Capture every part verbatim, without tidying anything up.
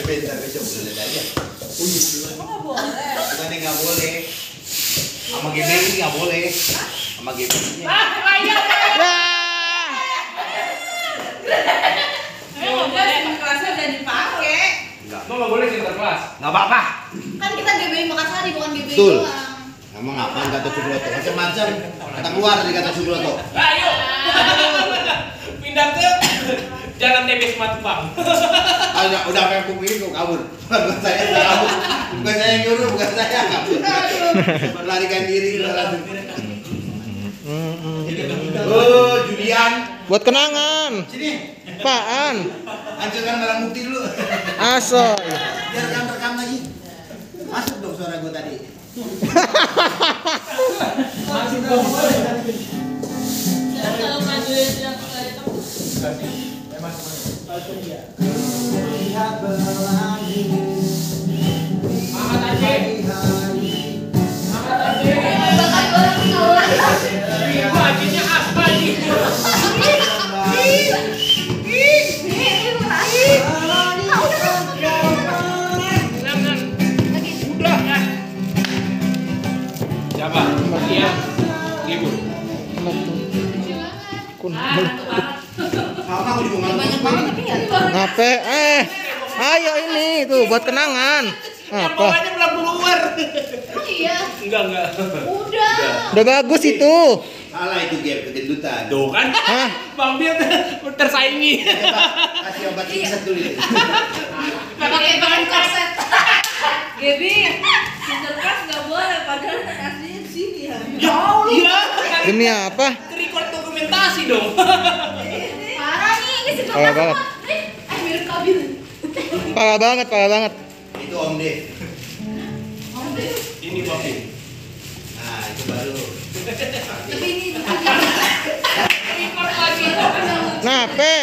Bentar besok boleh aja. Oh iya, nggak boleh. Bukannya nggak boleh. Sama G B I nggak boleh. Sama G B I-nya. Ah, ayah. Emang nggak boleh di kelasnya udah dipakai. Enggak. Lo nggak boleh cerita kelas. Nggak apa-apa. Kan kita G B I Makassari bukan G B I Betul. doang. Emang ngapain kata Subroto? Macam-macam. Kata keluar dari kata Subroto. Ayo. Pindah ke Jalan T B Sematupang. Ah, udah udah kayak buku ini kok kabur. Bukan saya yang kabur. Bukan saya yang nyuruh, bukan saya yang kabur. Melarikan diri langsung. Oh, Julian. Buat kenangan. Sini. Apaan? Hancurkan barang bukti dulu. Aso. Biar rekam-rekam lagi. Masuk dong suara gue tadi. Masuk dong. Kalau majuin yang tadi tuh. Angkat aja. Angkat aja. Ibu ajinya apa nih? Udah ya. Siapa? Iya. Ibu. Kun. Sama aku juga nggak Banyak banget tapi ya. Ngape? Eh, ayo ini tuh buat kenangan. Apa? Bawahnya belum keluar. Emang iya. Enggak, enggak. Udah. Udah bagus itu. salah itu game kegendutan. Tuh kan. Hah? Bang Bill tersaingi. Coba kasih obat insek dulu. Pakai bahan korset. Gaby, sinterklas nggak boleh padahal kan aslinya di sini ya. Ya, iya. Demi apa? Record dokumentasi dong. Parah nih, ini sinterklas. Parah banget. Eh, eh mirip Kabil. Parah banget, parah banget. Itu Om Dev. Om Dev. Ini Bang Bill. Nah, itu baru. Tapi ini Record lagi. Ngape?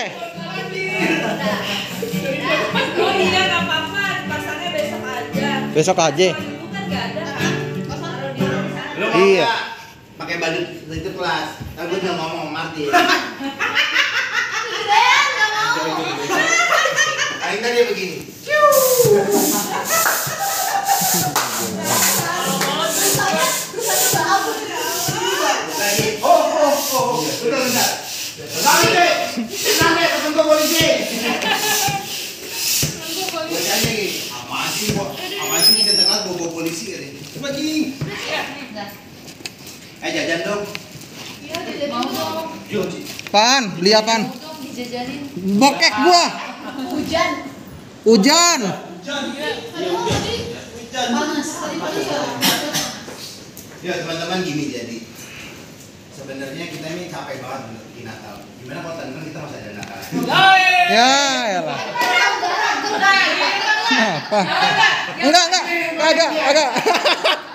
oh iya nggak apa-apa, pasangnya besok aja. Besok aja. Ibu kan nggak ada kan? Taruh di sana. Lu mau Iya. nggak pakai badut itu kelas? Kan gue udah ngomong sama Martin. Keren, nggak mau. Paling tadi dia begini. Lagi. Oh, oh, oh. Bentar, bentar. Tenang deh. Tenang deh, temen gue polisi. Bacanya gini. Apaan sih kok? Apaan sih kita kelas bawa polisi kan ini? Coba gini. Eh jajan dong. Iya, mau dong. Yuk. Apaan? Beli apaan? Mau dong dijajanin. Bokek gua. Hujan. Hujan. Aduh, tadi panas. Tadi panas ya. Ya teman-teman gini jadi. Sebenarnya kita ini capek banget di Natal. Gimana kalau tahun depan kita masih ada Natal? Ya, elah. Apa? Enggak, enggak. Agak, agak.